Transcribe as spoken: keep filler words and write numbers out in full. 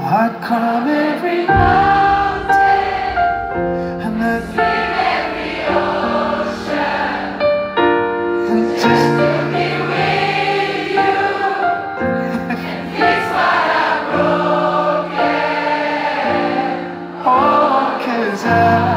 I'd climb every mountain and I'd swim every ocean and just to be with you and fix what I've broken. Oh, 'cause I